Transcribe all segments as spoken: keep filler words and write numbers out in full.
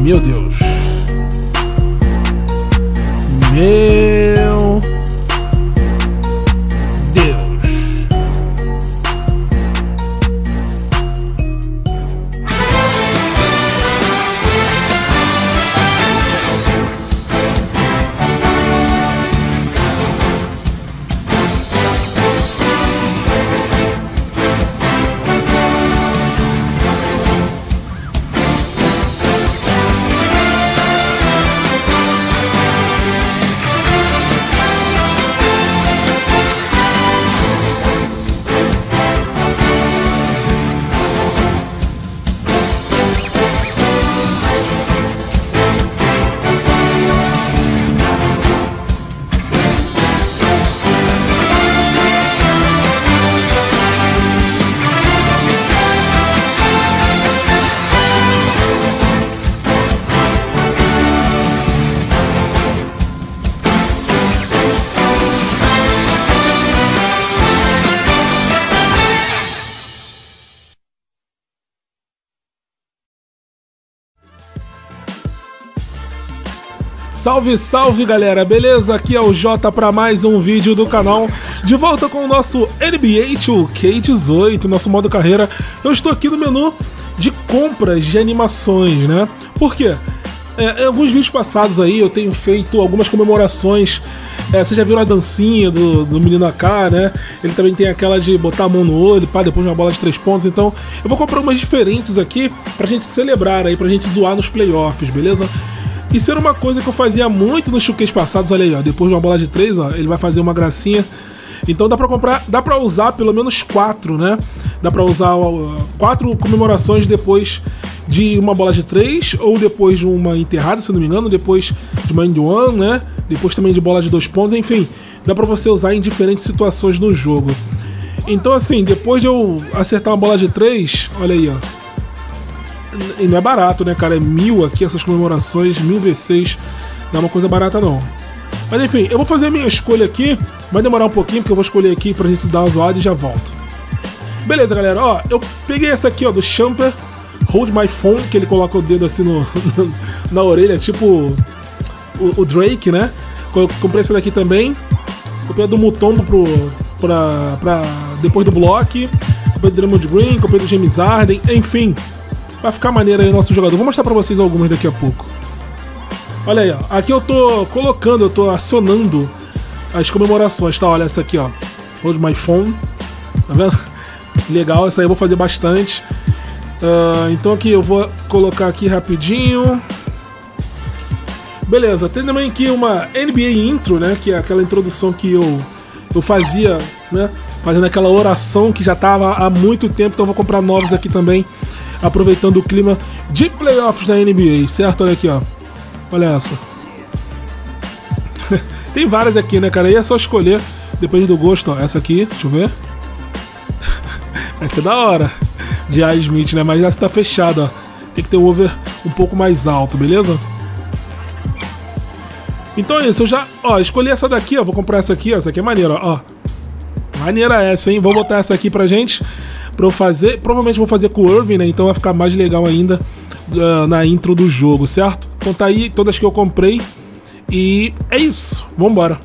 Meu Deus. Meu Deus. Salve, salve galera, beleza? Aqui é o Jota para mais um vídeo do canal, de volta com o nosso N B A two K dezoito, nosso modo carreira. Eu estou aqui no menu de compras de animações, né? Por quê? É, em alguns vídeos passados aí eu tenho feito algumas comemorações. É, vocês já viram a dancinha do, do menino A K, né? Ele também tem aquela de botar a mão no olho, pá, depois de uma bola de três pontos. Então eu vou comprar umas diferentes aqui pra gente celebrar aí, pra gente zoar nos playoffs, beleza? Isso era uma coisa que eu fazia muito nos showcase passados, olha aí, ó, depois de uma bola de três, ó, ele vai fazer uma gracinha. Então dá pra comprar, dá pra usar pelo menos quatro, né? Dá pra usar ó, quatro comemorações depois de uma bola de três, ou depois de uma enterrada, se eu não me engano, depois de uma end one, né? Depois também de bola de dois pontos, enfim, dá pra você usar em diferentes situações no jogo. Então assim, depois de eu acertar uma bola de três, olha aí, ó. E não é barato, né, cara? É mil aqui, essas comemorações, mil V seis. Não é uma coisa barata, não. Mas enfim, eu vou fazer a minha escolha aqui. Vai demorar um pouquinho, porque eu vou escolher aqui pra gente dar uma zoada e já volto. Beleza, galera. Ó, eu peguei essa aqui, ó, do Champer. Hold My Phone, que ele coloca o dedo assim no, na orelha, tipo o, o Drake, né? Eu comprei essa daqui também. Comprei a do Mutombo pro, pra, pra, depois do bloco. Comprei do Draymond Green, comprei do James Harden, enfim. Vai ficar maneiro aí o nosso jogador. Vou mostrar pra vocês algumas daqui a pouco. Olha aí, ó. Aqui eu tô colocando, eu tô acionando as comemorações, tá? Olha essa aqui, ó. Hold My Phone. Tá vendo? Legal, essa aí eu vou fazer bastante. Uh, então aqui eu vou colocar aqui rapidinho. Beleza, tem também aqui uma N B A Intro, né? Que é aquela introdução que eu, eu fazia, né? Fazendo aquela oração que já tava há muito tempo. Então eu vou comprar novos aqui também, aproveitando o clima de playoffs da N B A, certo? Olha aqui, ó. Olha essa. Tem várias aqui, né, cara? Aí é só escolher, depende do gosto, ó. Essa aqui, deixa eu ver. Essa é da hora. De A. Smith, né? Mas essa tá fechada, ó. Tem que ter o over um pouco mais alto, beleza? Então é isso, eu já, ó, escolhi essa daqui, ó. Vou comprar essa aqui, ó. Essa aqui é maneira, ó. Maneira essa, hein? Vou botar essa aqui pra gente. Pra eu fazer, provavelmente vou fazer com o Irving, né? Então vai ficar mais legal ainda uh, na intro do jogo, certo? Então tá aí todas que eu comprei. E é isso, vambora.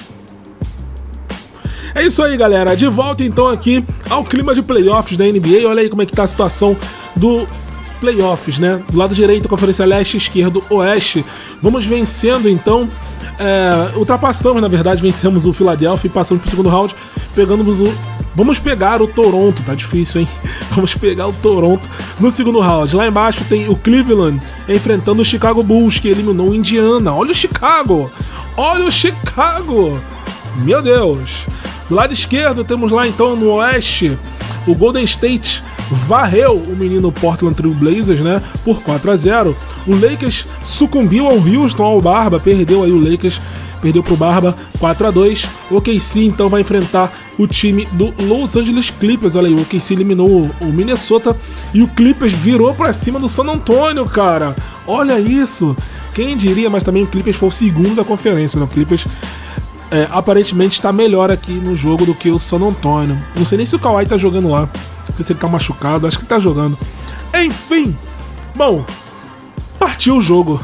É isso aí, galera. De volta então aqui ao clima de playoffs da N B A. Olha aí como é que tá a situação do playoffs, né? Do lado direito, Conferência Leste, esquerdo, Oeste. Vamos vencendo então. É, ultrapassamos, na verdade, vencemos o Philadelphia e passamos pro segundo round. Pegamos o... Vamos pegar o Toronto, tá difícil, hein? Vamos pegar o Toronto no segundo round. Lá embaixo tem o Cleveland enfrentando o Chicago Bulls, que eliminou o Indiana. Olha o Chicago! Olha o Chicago! Meu Deus! Do lado esquerdo temos lá então no Oeste o Golden State varreu o menino Portland Trail Blazers, né? Por quatro a zero. O Lakers sucumbiu ao Houston, ao Barba, perdeu aí o Lakers. Perdeu pro Barba, quatro a dois. O O K C então vai enfrentar o time do Los Angeles Clippers. Olha aí, o O K C eliminou o Minnesota e o Clippers virou pra cima do San Antonio, cara. Olha isso. Quem diria, mas também o Clippers foi o segundo da conferência, né? O Clippers é, aparentemente está melhor aqui no jogo do que o San Antonio. Não sei nem se o Kawhi tá jogando lá. Não sei se ele tá machucado, acho que ele tá jogando. Enfim, bom, partiu o jogo.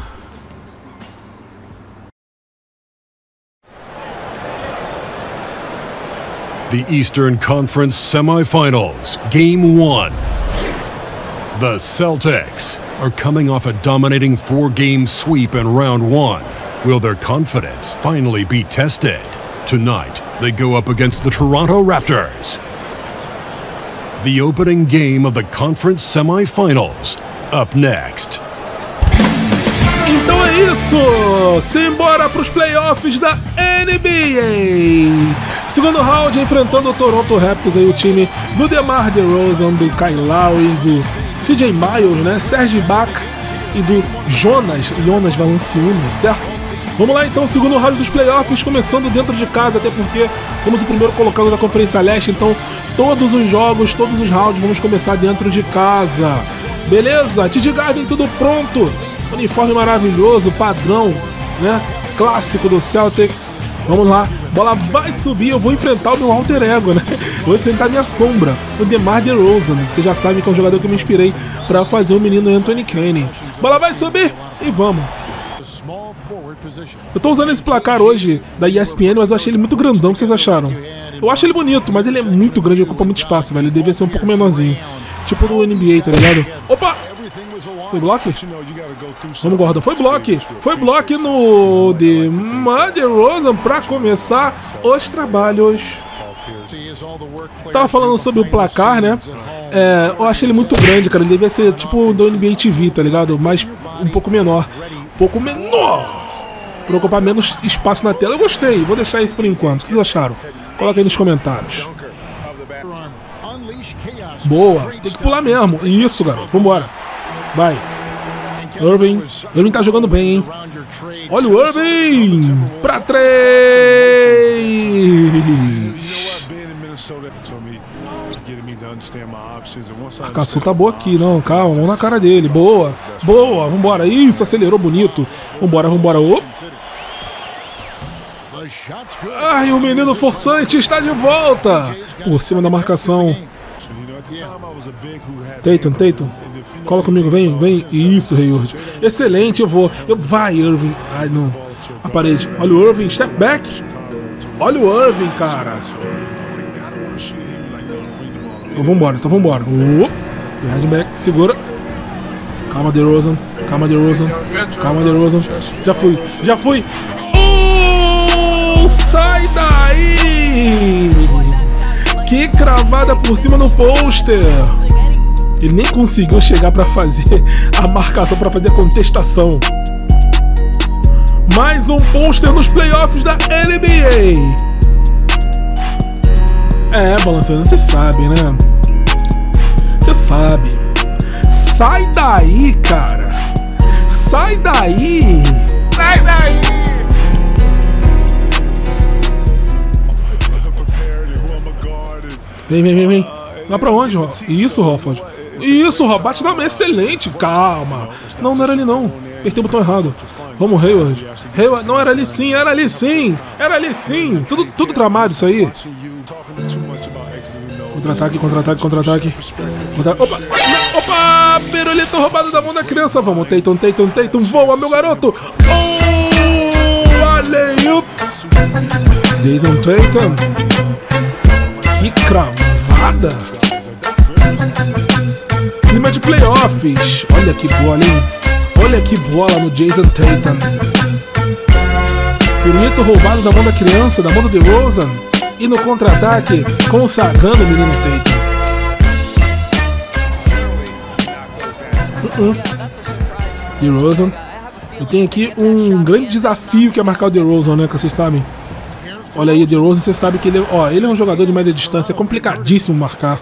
The Eastern Conference Semifinals, Game one. The Celtics are coming off a dominating four-game sweep in round one. Will their confidence finally be tested? Tonight, they go up against the Toronto Raptors. The opening game of the conference semifinals, up next. Então é isso! Simbora para os playoffs da N B A! Segundo round enfrentando o Toronto Raptors, aí o time do DeMar DeRozan, do Kyle Lowry, do C J Miles, né? Serge Ibaka e do Jonas, Jonas Valanciunas, certo? Vamos lá então, segundo round dos playoffs, começando dentro de casa, até porque fomos o primeiro colocado da Conferência Leste, então todos os jogos, todos os rounds vamos começar dentro de casa. Beleza? T J Garvin, tudo pronto. Uniforme maravilhoso, padrão, né? Clássico do Celtics. Vamos lá, bola vai subir, eu vou enfrentar o meu alter ego, né? Vou enfrentar minha sombra, o DeMar DeRozan. Você já sabe que é um jogador que eu me inspirei para fazer o menino Anthony Kane. Bola vai subir e vamos. Eu tô usando esse placar hoje da E S P N, mas eu achei ele muito grandão. O que vocês acharam? Eu acho ele bonito, mas ele é muito grande e ocupa muito espaço, velho. Ele devia ser um pouco menorzinho. Tipo do N B A, tá ligado? Opa! Foi bloco? Vamos, Gordon. Foi bloco. Foi bloco no DeMar DeRozan pra começar os trabalhos. Tava falando sobre o placar, né? É, eu achei ele muito grande, cara. Ele devia ser tipo do N B A T V, tá ligado? Mas um pouco menor. Um pouco menor! Pra ocupar menos espaço na tela. Eu gostei. Vou deixar isso por enquanto. O que vocês acharam? Coloca aí nos comentários. Boa. Tem que pular mesmo. Isso, garoto. Vambora. Vai. Irving. Irving tá jogando bem, hein? Olha o Irving! Pra três! A marcação tá boa aqui, não. Calma, mão na cara dele. Boa. Boa. Vambora. Isso, acelerou bonito. Vambora, vambora. Opa. Ai, o menino forçante está de volta! Por cima da marcação. Tatum, Tatum. Cola comigo, vem, vem. Isso, Hayward. Excelente, eu vou. Eu, vai, Irving. Ai, não. A parede. Olha o Irving, step back. Olha o Irving, cara. Então vambora, então vambora. Uh, behind back, segura. Calma, DeRozan. Calma, DeRozan. Calma, DeRozan. Já fui, já fui. Uh, sai daí! Que cravada por cima no pôster. Ele nem conseguiu chegar pra fazer a marcação, pra fazer a contestação. Mais um pôster nos playoffs da N B A. É, balançando, você sabe, né? Você sabe. Sai daí, cara. Sai daí. Sai daí. Vem, vem, vem, vem. Vai pra onde, Ró? Isso, Hofford. Isso, Ró. Bate na mesa. Excelente. Calma. Não, não era ali, não. Apertei o botão errado. Vamos, Hayward. Hayward. Não, era ali sim. Era ali sim. Era ali sim. Tudo, tudo tramado isso aí. Contra-ataque, contra-ataque, contra-ataque. Contra... Opa! Opa! Pirulito roubado da mão da criança. Vamos, Tatum, Tatum, Tatum. Voa, meu garoto. Oh! Alley-oop. Jason Tatum. Que cravada! Clima de playoffs. Olha que bola, hein? Olha que bola no Jason Tatum. Pirulito roubado da mão da criança, da mão do DeRozan. E no contra-ataque, consagrando o menino Tatum. Uh -uh. DeRozan. Eu tenho aqui um grande desafio que é marcar o DeRozan, né? Que vocês sabem. Olha aí, DeRozan, você sabe que ele, ó, ele é um jogador de média distância, é complicadíssimo marcar.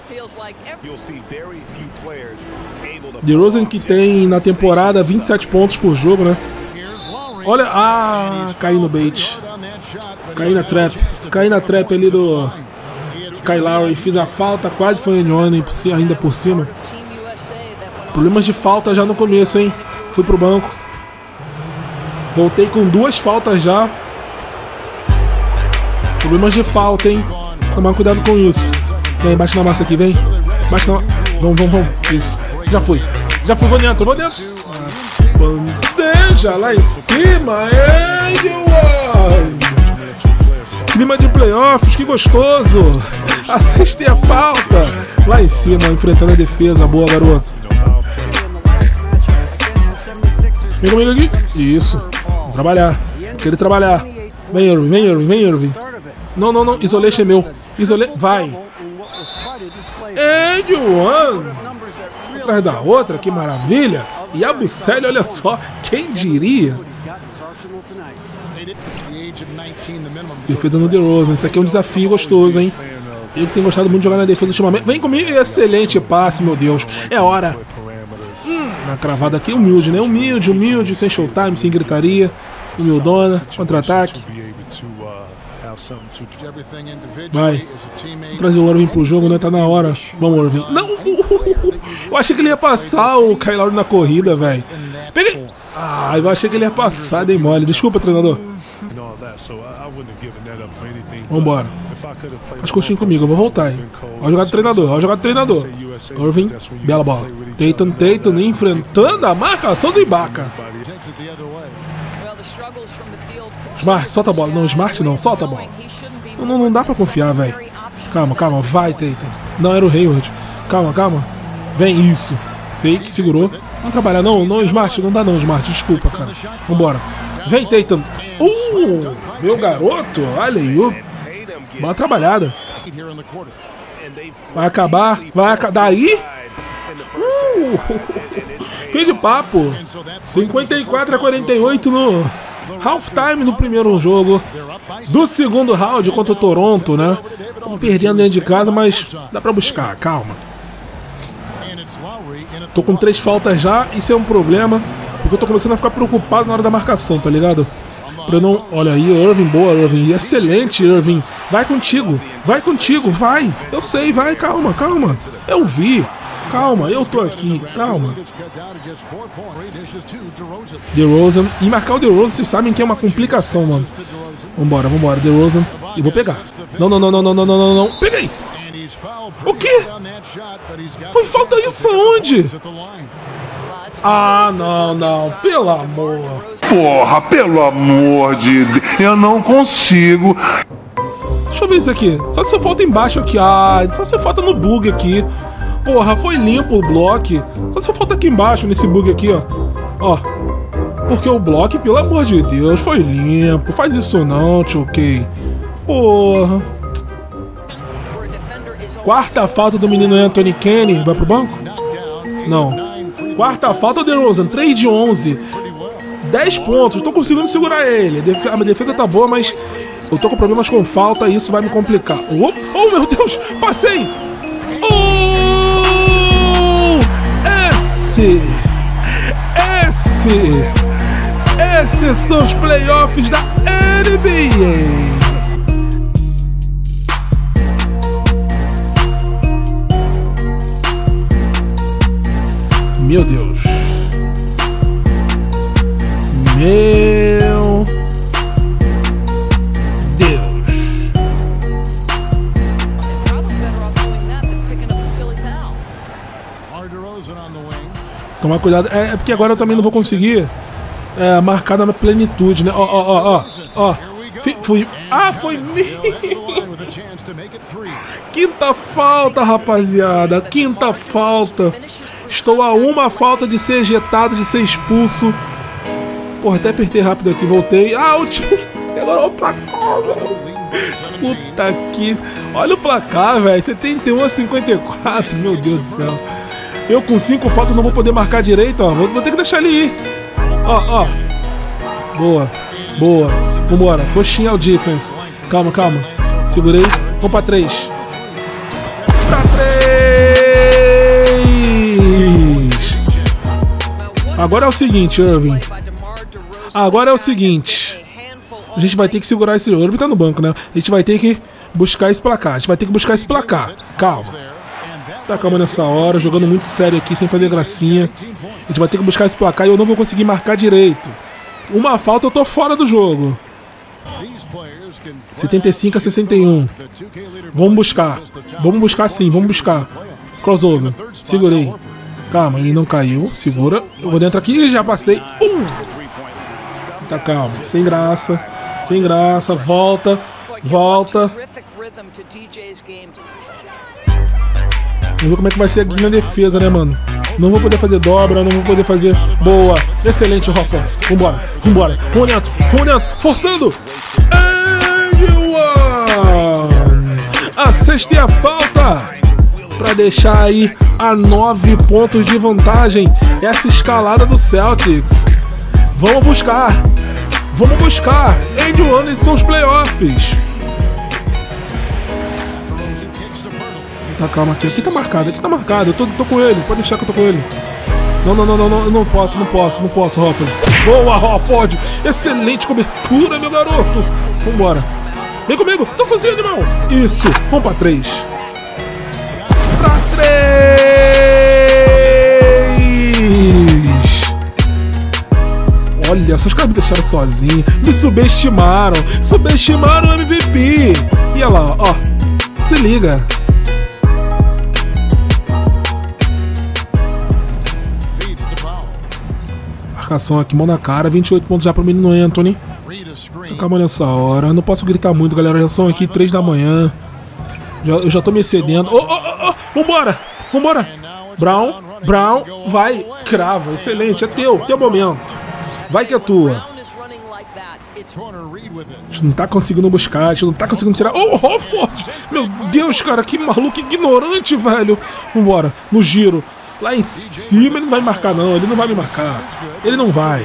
DeRozan que tem na temporada vinte e sete pontos por jogo, né? Olha, ah, caí no bait. Caí na trap. Caí na trap ali do Kyle Lowry. Fiz a falta, quase foi em one ainda por cima. Problemas de falta já no começo, hein? Fui pro banco. Voltei com duas faltas já. Problemas de falta, hein? Tomar cuidado com isso. Vem, bate na massa aqui, vem. Bate na... Vamos, vamos, vamos. Isso. Já fui. Já fui, vou dentro, vou dentro. Ah. bandeja lá em cima. Edward! Clima de playoffs, que gostoso. Assiste a falta. Lá em cima, enfrentando a defesa. Boa, garoto. Vem comigo aqui. Isso. Vamos trabalhar. Quero trabalhar. Vem, Irving, vem, Irving, vem, Irving. Não, não, não. Isolation é meu. Isolation. Vai. Edward. Atrás da outra, que maravilha. E a Bucelli, olha só. Quem diria? Defesa no DeRozan. Isso aqui é um desafio gostoso, hein? Eu que tenho gostado muito de jogar na defesa ultimamente. Vem comigo. Excelente passe, meu Deus. É hora. Hum, na cravada aqui, humilde, né? Humilde, humilde, sem showtime, sem gritaria. Humildona, contra-ataque. Vai. Vamos trazer o Irving pro jogo, né? Tá na hora. Vamos, Irving. Não! Eu achei que ele ia passar o Kyle Lowry na corrida, velho. Peguei! Ah, eu achei que ele ia passar, dei mole. Desculpa, treinador. Vambora. Faz curtinho comigo, eu vou voltar, hein? Olha a jogada do treinador, olha a jogada do treinador. Irving, bela bola. Tatum, Tatum enfrentando a marcação do Ibaka. Smart, solta a bola. Não, Smart não, solta a bola. Não, não, não dá pra confiar, velho. Calma, calma, vai, Tatum. Não, era o Hayward. Calma, calma. Vem, isso. Fake, segurou. Vamos trabalhar, não, não, Smart, não dá não, Smart, desculpa, cara. Vambora. Vem, Tatum. Uh, meu garoto, olha aí. Bola trabalhada. Vai acabar, vai acabar. Daí? Uh, que de papo. cinquenta e quatro a quarenta e oito no halftime no primeiro jogo do segundo round contra o Toronto, né? Estamos perdendo dentro de casa, mas dá pra buscar, calma. Tô com três faltas já, isso é um problema, porque eu tô começando a ficar preocupado na hora da marcação, tá ligado? Pra não... Olha aí, Irving, boa, Irving. Excelente, Irving. Vai contigo, vai contigo, vai. Eu sei, vai, calma, calma. Eu vi. Calma, eu tô aqui, calma. DeRozan. E marcar o DeRozan, vocês sabem que é uma complicação, mano. Vambora, vambora, DeRozan. E vou pegar. Não, não, não, não, não, não, não, não, não. Peguei! O quê? Foi falta isso aonde? Ah, não, não. Pelo amor. Porra, pelo amor de Deus. Eu não consigo. Deixa eu ver isso aqui. Só se falta embaixo aqui. Ah, só se falta no bug aqui. Porra, foi limpo o bloco. Só se falta aqui embaixo, nesse bug aqui, ó. Ó. Porque o bloco, pelo amor de Deus, foi limpo. Faz isso não, Choquei. Porra. Quarta falta do menino Anthony Kenny. Vai pro banco? Não. Quarta falta do DeRozan. três de onze. dez pontos. Tô conseguindo segurar ele. A minha defesa tá boa, mas eu tô com problemas com falta e isso vai me complicar. Oh, oh meu Deus. Passei. Oh! Esse. Esse. Esses são os playoffs da N B A. Meu Deus. Meu Deus. Tomar cuidado. É, é porque agora eu também não vou conseguir é, marcar na plenitude, né? Ó, ó, ó, ó. Ó. Fui. Ah, foi meu. Quinta falta, rapaziada. Quinta falta. Estou a uma falta de ser ejetado, de ser expulso. Porra, até apertei rápido aqui, voltei. Ah, o time... Agora olha o placar, velho. Puta que... Olha o placar, velho. setenta e um a cinquenta e quatro, meu Deus do céu. Eu com cinco faltas não vou poder marcar direito, ó. Vou, vou ter que deixar ele ir. Ó, ó. Boa, boa. Vambora. Foxinha ao defense. Calma, calma. Segurei. Vamos pra três. Pra três. Agora é o seguinte, Irving. Agora é o seguinte. A gente vai ter que segurar esse... O Irving tá no banco, né? A gente vai ter que buscar esse placar. A gente vai ter que buscar esse placar. Calma. Tá calma nessa hora. Jogando muito sério aqui, sem fazer gracinha. A gente vai ter que buscar esse placar e eu não vou conseguir marcar direito. Uma falta, eu tô fora do jogo. setenta e cinco a sessenta e um. Vamos buscar. Vamos buscar sim, vamos buscar. Crossover. Segurei. Calma, ele não caiu. Segura. Eu vou dentro aqui e já passei. Um! Tá calma. Sem graça. Sem graça. Volta. Volta. Vamos ver como é que vai ser aqui na defesa, né, mano? Não vou poder fazer dobra, não vou poder fazer... Boa. Excelente, Rafa. Vambora. Vambora. Vamos dentro. Vamos dentro. Forçando. And one. A sexta e a falta. Pra deixar aí a nove pontos de vantagem. Essa escalada do Celtics. Vamos buscar. Vamos buscar. And one, esses são os playoffs. Tá, calma aqui. Aqui tá marcado, aqui tá marcado. Eu tô, tô com ele, pode deixar que eu tô com ele. Não, não, não, não, não, eu não posso, não posso, não posso, Hofford. Boa, Hofford! Excelente cobertura, meu garoto! Vambora. Vem comigo, tô sozinho, animal! Isso, vamos pra três. Pra três! Olha, só os caras me deixaram sozinho. Me subestimaram. Subestimaram o M V P. E olha lá, ó. Se liga. Marcação aqui, mão na cara, vinte e oito pontos já pro menino Anthony. Calma nessa hora, não posso gritar muito, galera, já são aqui três da manhã. Já, eu já tô me excedendo. Oh, oh, oh, oh. Vambora, vambora. Brown, Brown, vai, crava, excelente, é teu, teu momento. Vai que é tua. A gente não tá conseguindo buscar, a gente não tá conseguindo tirar. Oh, Hofford! Meu Deus, cara, que maluco ignorante, velho. Vambora, no giro. Lá em cima ele não vai marcar não, ele não vai me marcar. Ele não vai.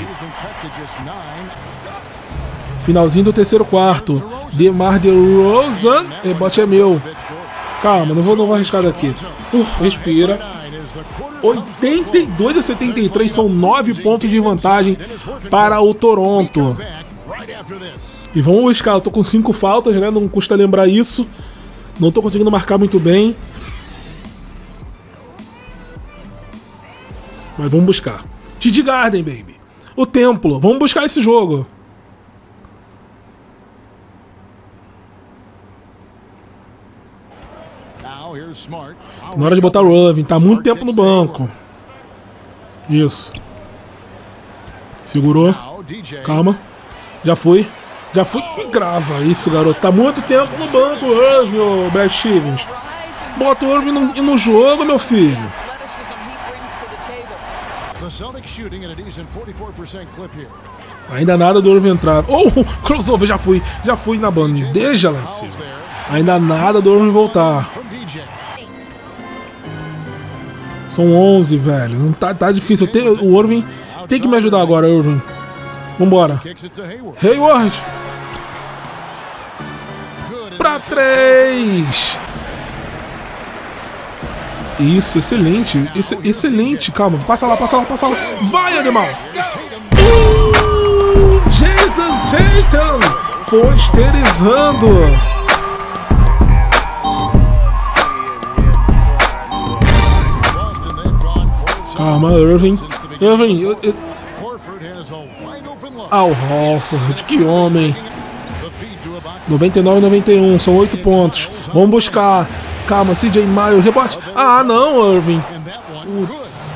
Finalzinho do terceiro quarto. DeMar DeRozan. Rebote é meu. Calma, não vou, não vou arriscar daqui. Uh, respira. oitenta e dois a setenta e três, são nove pontos de vantagem para o Toronto. E vamos buscar, eu tô com cinco faltas, né? Não custa lembrar isso. Não tô conseguindo marcar muito bem. Mas vamos buscar. T D Garden, baby. O templo. Vamos buscar esse jogo. Na hora de botar o Irving. Tá muito tempo no banco. Isso. Segurou. Calma. Já fui. Já fui. E grava. Isso, garoto. Tá muito tempo no banco, Irving, ô Brad Stevens. Bota o Irving no, no jogo, meu filho. Ainda nada do Irving entrar. Oh, crossover, já fui. Já fui na bandeja lá em cima. Ainda nada do Irving voltar. São onze, velho. Não tá, tá difícil. Te, o Irving tem que me ajudar agora, Irving. Vambora. Hayward. Pra três. Isso, excelente. Ex excelente. Calma, passa lá, passa lá, passa lá. Vai, animal. Uh, Jason Tatum posterizando. Calma, Irving. Irving. Eu, eu... Ah, o Hofford, que homem. noventa e nove a noventa e um, são oito pontos. Vamos buscar. Calma, C J Miles, rebote. Ah, não, Irving. Putz.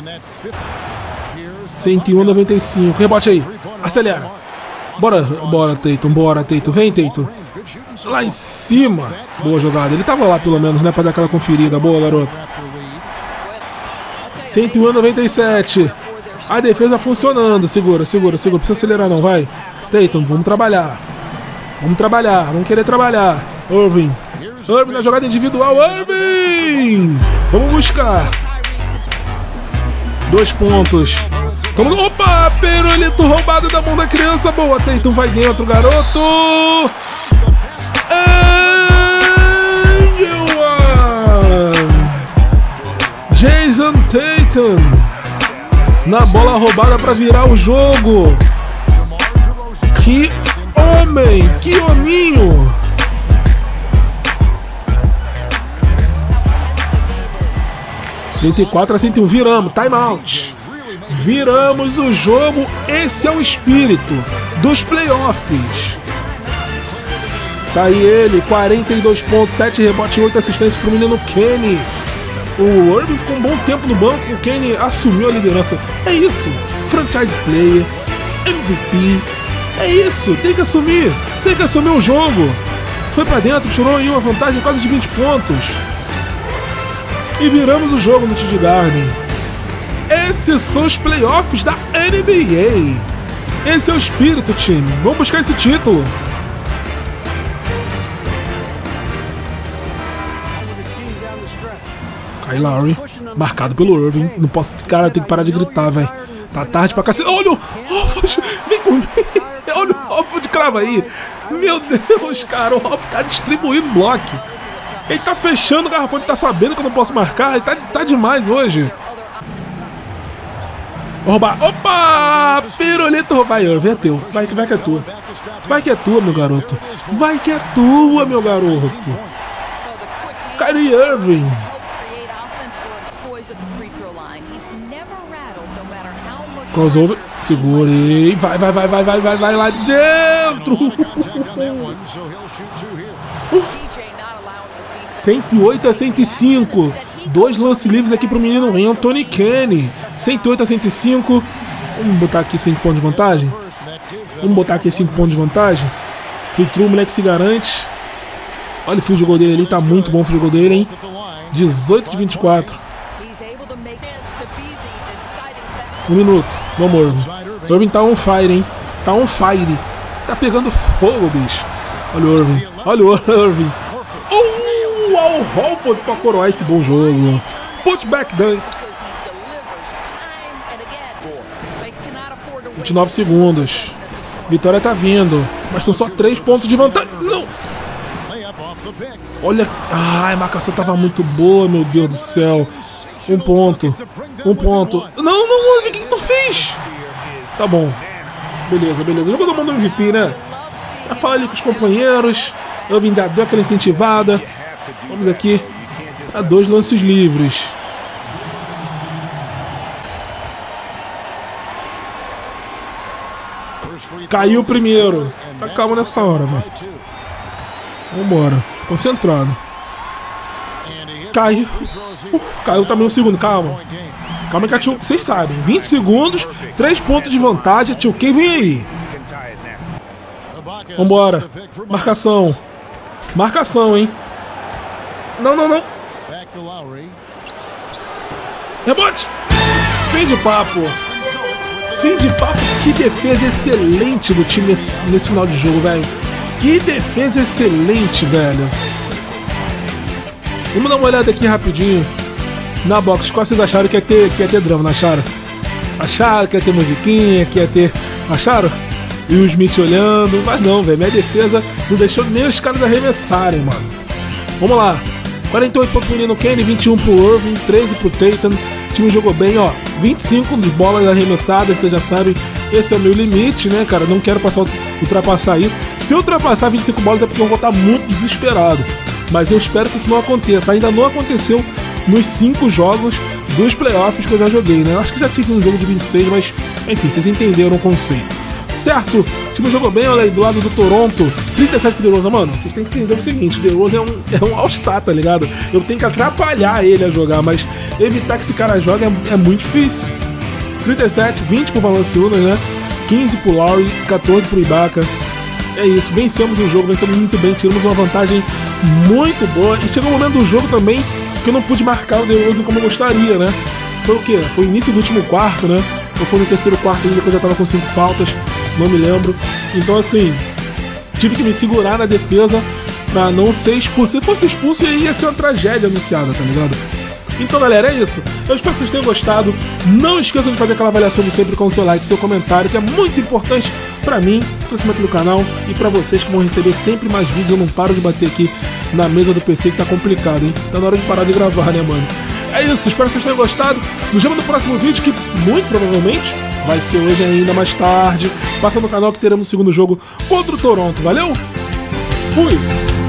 cento e um a noventa e cinco. Rebote aí. Acelera. Bora, bora, Tatum. Bora, Tatum. Vem, Tatum. Lá em cima. Boa jogada. Ele tava lá, pelo menos, né? Pra dar aquela conferida. Boa, garoto. cento e um a noventa e sete. A defesa funcionando. Segura, segura, segura. Não precisa acelerar, não. Vai. Tatum, vamos trabalhar. Vamos trabalhar. Vamos querer trabalhar. Irving. Irving na jogada individual. Irving! Vamos buscar. Dois pontos. Toma... Opa! Perolito roubado da mão da criança. Boa, Tatum vai dentro, garoto. And one. Jason Tatum. Na bola roubada para virar o jogo. Que homem! Que hominho! cento e quatro a cento e um, viramos, timeout. Viramos o jogo, esse é o espírito dos playoffs. Tá aí ele, quarenta e dois pontos, sete rebotes e oito assistências pro menino Kenny. O Irving ficou um bom tempo no banco, o Kane assumiu a liderança. É isso, franchise player, M V P, é isso, tem que assumir, tem que assumir o jogo. Foi pra dentro, tirou aí uma vantagem quase de vinte pontos. E viramos o jogo no T D Garden. Esses são os playoffs da N B A. Esse é o espírito, time. Vamos buscar esse título. Kyle Lowry, marcado pelo Irving. Não posso. Cara, tem que parar de gritar, velho. Tá tarde pra cacete. Olha o Hofford. Vem comigo. Olha o Hofford, crava aí. Meu Deus, cara. O Hofford tá distribuindo bloco. Ele tá fechando o garrafão. Ele tá sabendo que eu não posso marcar. Ele tá, tá demais hoje. Vou roubar. Opa! Pirulito roubar. Irving, é teu. Vai, vai que é tua. Vai que é tua, meu garoto. Vai que é tua, meu garoto. Kyrie Irving. Crossover, segurei, vai, vai, vai, vai, vai, vai, vai lá dentro. uh. cento e oito a cento e cinco. Dois lance livres aqui pro menino Anthony Kane. cento e oito a cento e cinco. Vamos botar aqui cinco pontos de vantagem. Vamos botar aqui cinco pontos de vantagem. Free throw, o moleque se garante. Olha o field goal dele ali, tá muito bom o field goal dele, hein? dezoito de vinte e quatro. Um minuto. Vamos, Irving. Irving tá on fire, hein? Tá on fire. Tá pegando fogo, bicho. Olha o Irving. Olha o Irving. Uh, ao Horford pra coroar esse bom jogo. Putback dunk. vinte e nove segundos. Vitória tá vindo. Mas são só três pontos de vantagem. Não. Olha. Ai, a marcação tava muito boa, meu Deus do céu. Um ponto. Um ponto. Não, não, o que, que tu fez? Tá bom. Beleza, beleza. Jogou na mão do M V P, né? Já fala ali com os companheiros. Eu vim dar deu aquela incentivada. Vamos aqui a dois lances livres. Caiu o primeiro. Tá calmo nessa hora, velho. Vambora. Concentrado. Caiu. Uh, caiu também o segundo, calma. Calma que a Tio... Vocês sabem, vinte segundos, três pontos de vantagem, a Tio K vem aí. Vambora. Marcação. Marcação, hein. Não, não, não. Rebote. Fim de papo. Fim de papo. Que defesa excelente do time nesse, nesse final de jogo, velho. Que defesa excelente, velho. Vamos dar uma olhada aqui rapidinho na box. Qual vocês acharam que ia ter, que ia ter drama, não acharam? Acharam que ia ter musiquinha, que ia ter... Acharam? E o Smith olhando. Mas não, velho. Minha defesa não deixou nem os caras arremessarem, mano. Vamos lá. quarenta e oito pro menino Kane, vinte e um pro Irving, treze pro Tatum. O time jogou bem, ó. vinte e cinco de bolas arremessadas, vocês já sabem. Esse é o meu limite, né, cara? Não quero passar, ultrapassar isso. Se eu ultrapassar vinte e cinco bolas é porque eu vou estar muito desesperado. Mas eu espero que isso não aconteça. Ainda não aconteceu nos cinco jogos dos playoffs que eu já joguei, né? Eu acho que já tive um jogo de vinte e seis, mas enfim, vocês entenderam o conceito. Certo? O time jogou bem, olha aí, do lado do Toronto. trinta e sete pro DeRozan, mano. Vocês têm que entender o seguinte: DeRozan é um, é um all-star, tá ligado? Eu tenho que atrapalhar ele a jogar, mas evitar que esse cara jogue é, é muito difícil. trinta e sete, vinte pro Valanciunas, né? quinze pro Lowry, quatorze pro Ibaka. É isso, vencemos o jogo, vencemos muito bem, tiramos uma vantagem muito boa. E chegou o momento do jogo também que eu não pude marcar o DeRozan como eu gostaria, né? Foi o quê? Foi o início do último quarto, né? Ou foi no terceiro quarto ainda que eu já tava com cinco faltas, não me lembro. Então assim, tive que me segurar na defesa pra não ser expulso. Se fosse expulso ia ser uma tragédia anunciada, tá ligado? Então galera, é isso. Eu espero que vocês tenham gostado. Não esqueçam de fazer aquela avaliação de sempre com o seu like, seu comentário, que é muito importante pra mim, pro crescimento do canal e pra vocês que vão receber sempre mais vídeos. Eu não paro de bater aqui na mesa do P C que tá complicado, hein? Tá na hora de parar de gravar, né, mano? É isso, espero que vocês tenham gostado. Nos vemos no próximo vídeo, que muito provavelmente vai ser hoje ainda mais tarde. Passa no canal que teremos o segundo jogo contra o Toronto. Valeu? Fui!